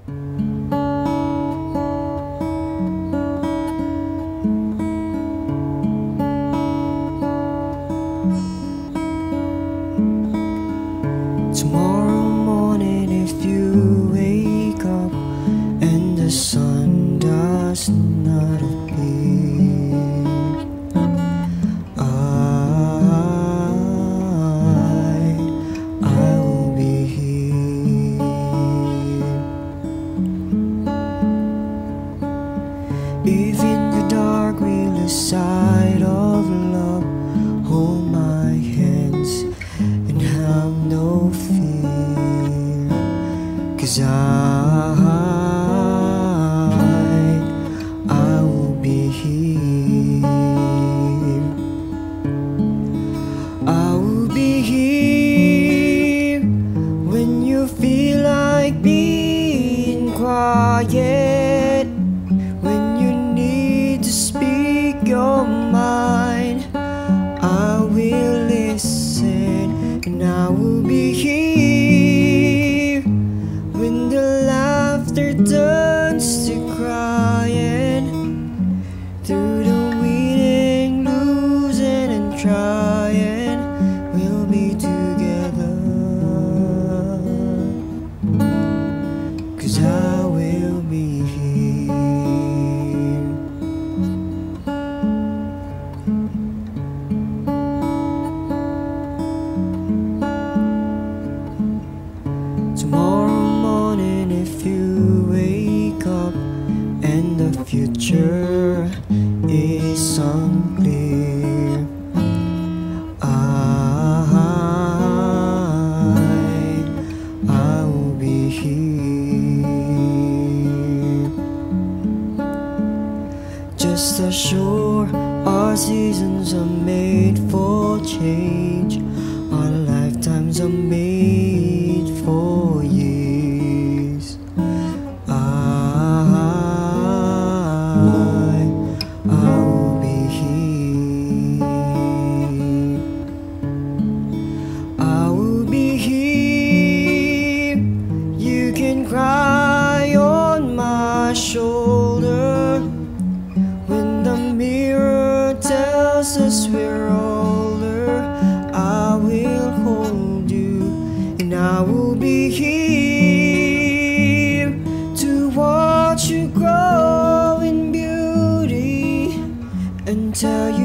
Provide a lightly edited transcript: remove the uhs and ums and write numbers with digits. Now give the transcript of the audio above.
Tomorrow morning, if you wake up and the sun does not appear, I will be here. If in the dark we lose sight of love, hold my hands and have no fear, 'cause I will be here. I will be here when you feel like being quiet, when you need to speak your mind. I will listen and I will be here when the laughter turns to crying, through the winning, losing and trying, we'll be together, 'cause I will be here. Tomorrow morning, if you wake up and the future is unclear, I will be here. Just as sure our seasons are made for change, our lifetimes are made for years. I will be here. I will be here. You can cry on my shoulder when the mirror tells us we're older. I will hold you and I will be here to watch you grow in beauty and tell you